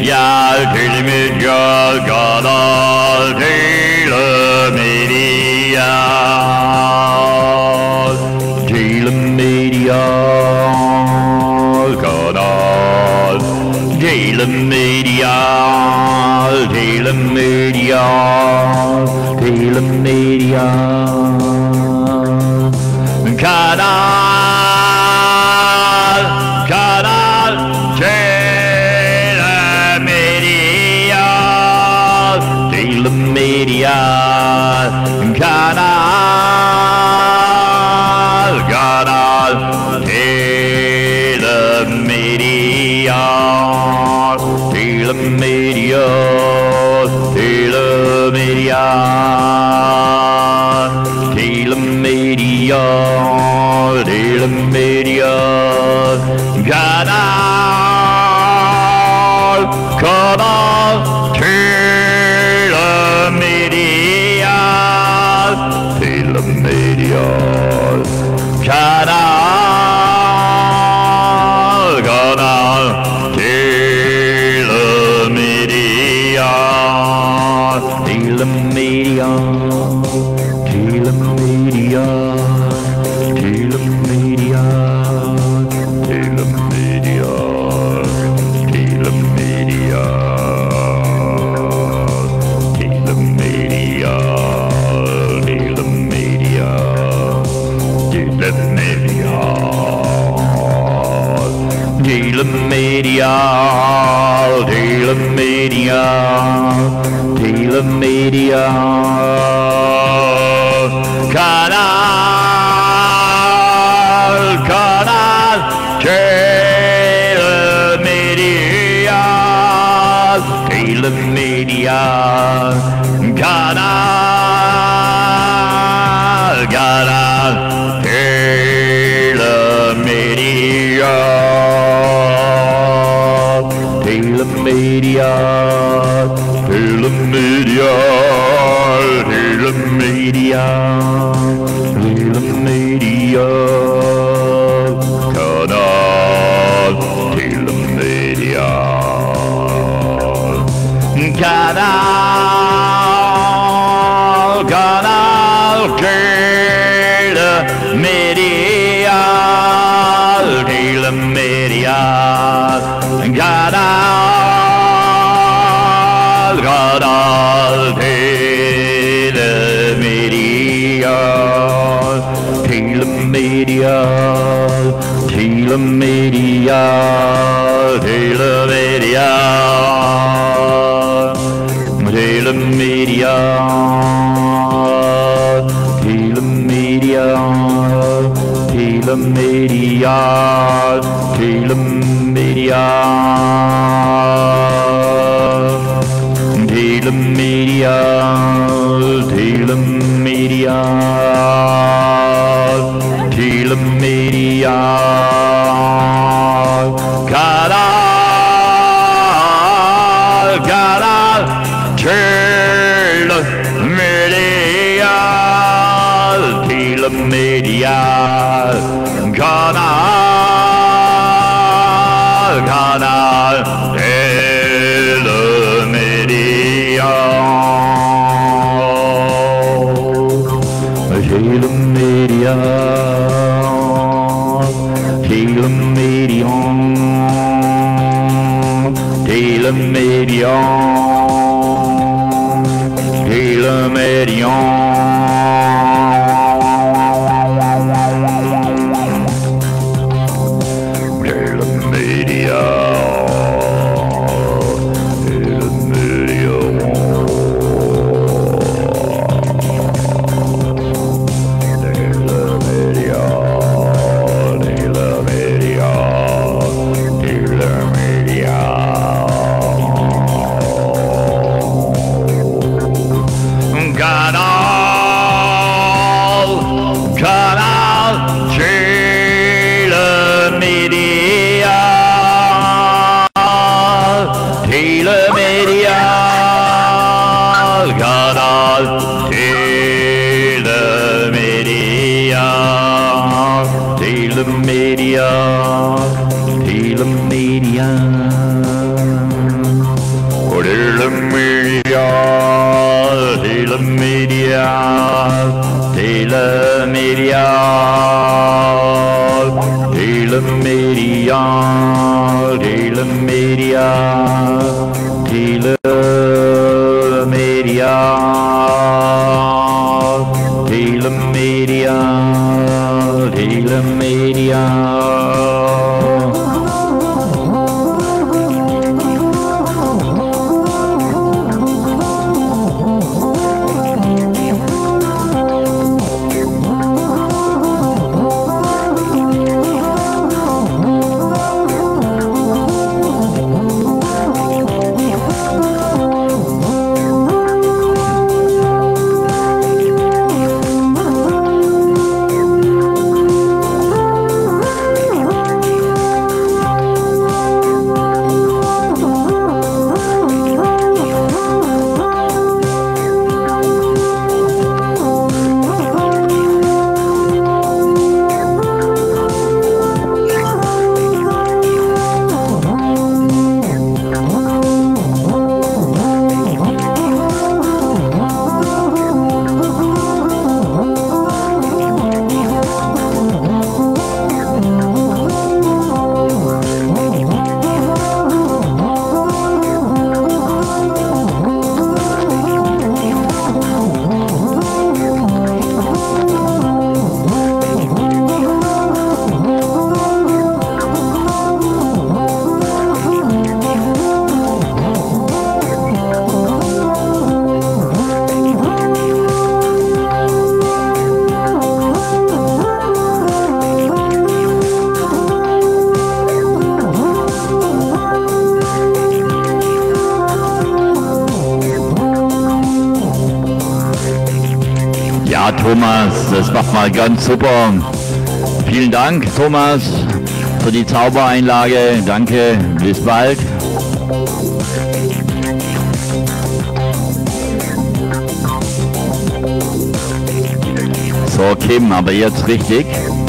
Media, Canal Media, Media, Canal Media, Media, Media, Canal, Canal Media, Media, Canal, Canal Media, Media, Media, Media, Media, Canal, Canal Media, Media, Canal, Canal Media, Media, Media, Media, Canal, Canal Media, Media, Canal, Canal Media, Media, Media, Media, Media, Canal Media, Canal, Canal Media, Media, Canal, Canal Media, Media, Media, Media, Media, Media, Media, Media, Media, Media, Canal, Canal Media, Media, Canal, Canal Media, Media, Media, Media, telemedial, telemedial, telemedial, telemedial, telemedial, telemedial. Ja, Thomas, das macht mal ganz super. Vielen Dank, Thomas, für die Zaubereinlage. Danke, bis bald. So, Kim, aber jetzt richtig.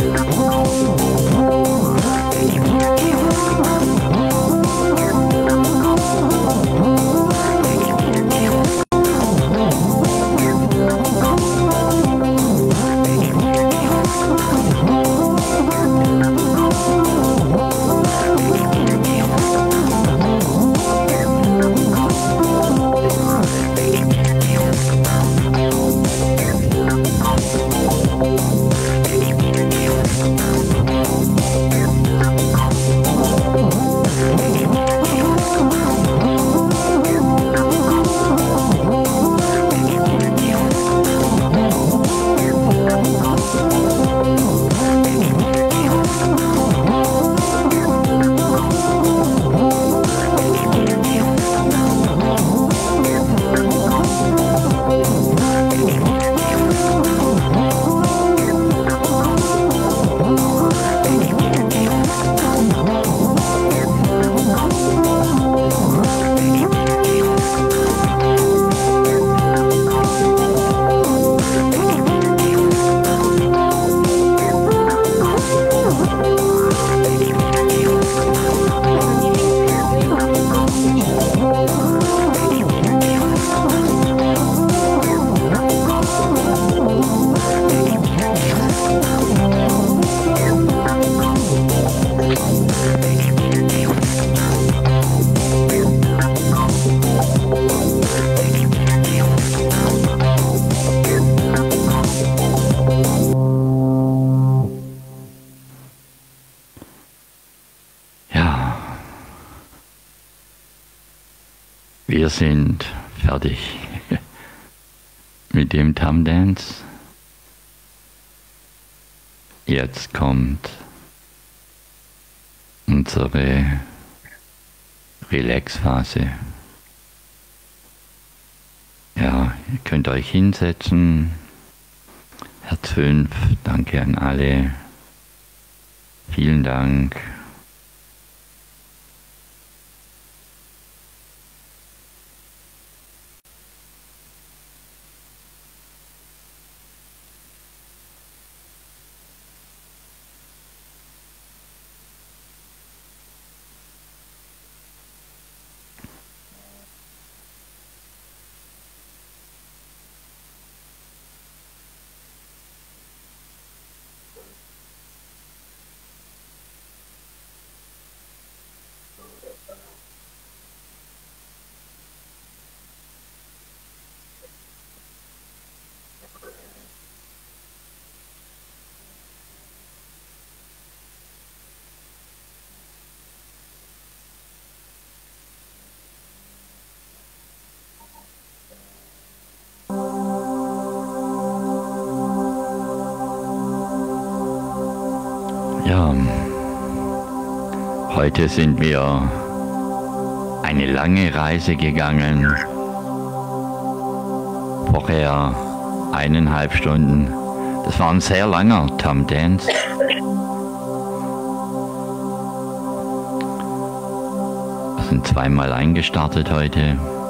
Wir sind fertig mit dem Tam Dance. Jetzt kommt unsere Relax-Phase. Ja, ihr könnt euch hinsetzen. Herz 5, danke an alle. Vielen Dank. Ja, heute sind wir eine lange Reise gegangen. Vorher 1,5 Stunden. Das war ein sehr langer Tam Dance. Wir sind zweimal eingestartet heute.